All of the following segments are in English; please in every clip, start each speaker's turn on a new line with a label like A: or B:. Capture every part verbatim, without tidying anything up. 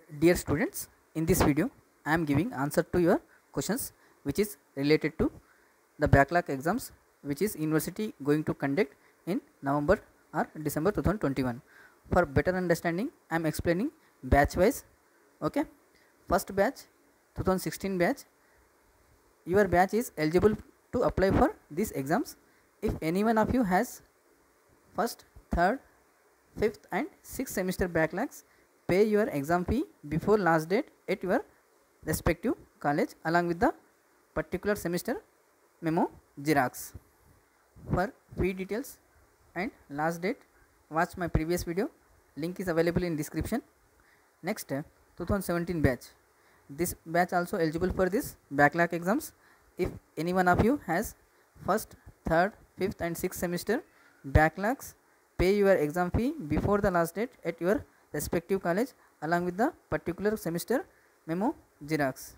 A: Dear students, in this video I am giving answer to your questions which is related to the backlog exams which is university going to conduct in November or December two thousand twenty-one. For better understanding I am explaining batch wise. Okay, first batch two thousand sixteen batch, your batch is eligible to apply for these exams if any one of you has first, third, fifth and sixth semester backlogs. Pay your exam fee before last date at your respective college along with the particular semester memo xerox. For fee details and last date, watch my previous video, link is available in description. Next, two thousand seventeen batch, this batch also eligible for this backlog exams if any one of you has first, third, fifth and sixth semester backlogs. Pay your exam fee before the last date at your respective college along with the particular semester memo xerox.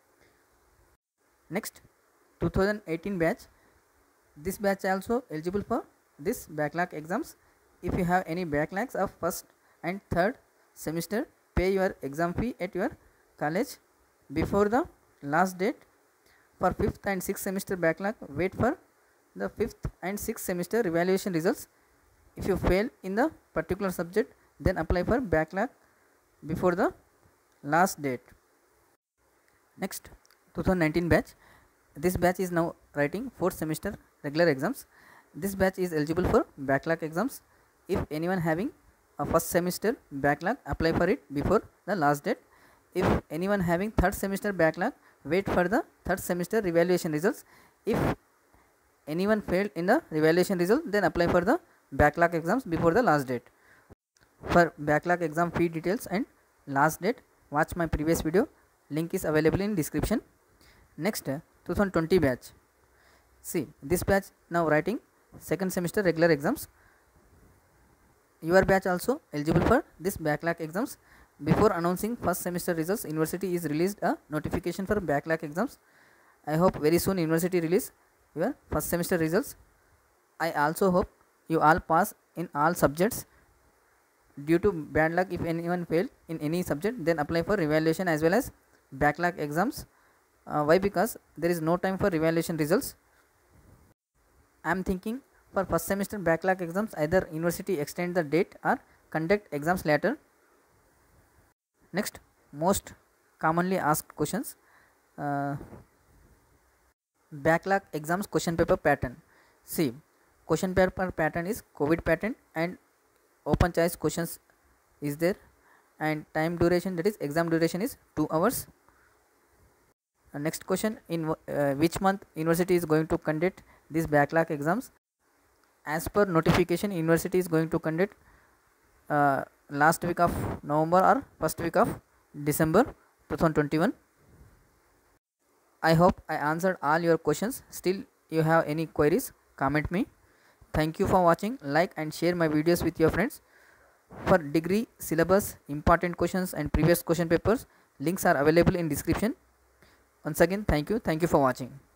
A: Next, two thousand eighteen batch, this batch also eligible for this backlog exams if you have any backlogs of first and third semester. Pay your exam fee at your college before the last date. For fifth and sixth semester backlog, wait for the fifth and sixth semester evaluation results. If you fail in the particular subject, then apply for backlog before the last date. Next, two thousand nineteen batch, this batch is now writing fourth semester regular exams. This batch is eligible for backlog exams if anyone having a first semester backlog, apply for it before the last date. If anyone having third semester backlog, wait for the third semester evaluation results. If anyone failed in the evaluation result, then apply for the backlog exams before the last date. For backlog exam fee details and last date, watch my previous video, link is available in description. Next, two thousand twenty batch, see this batch now writing second semester regular exams. Your batch also eligible for this backlog exams. Before announcing first semester results, university is released a notification for backlog exams. I hope very soon university release your first semester results. I also hope you all pass in all subjects. Due to bad luck, if anyone failed in any subject, then apply for evaluation as well as backlog exams. Uh, why? Because there is no time for evaluation results. I am thinking for first semester backlog exams, either university extend the date or conduct exams later. Next, most commonly asked questions, uh, backlog exams question paper pattern. See, question paper pattern is COVID pattern and open choice questions is there, and time duration, that is exam duration, is two hours. Uh, next question, in uh, which month university is going to conduct these backlog exams? As per notification, university is going to conduct uh, last week of November or first week of December two thousand twenty-one. I hope I answered all your questions. Still you have any queries, comment me. Thank you for watching. Like and share my videos with your friends. For degree syllabus, important questions and previous question papers, links are available in description. Once again, thank you. Thank you for watching.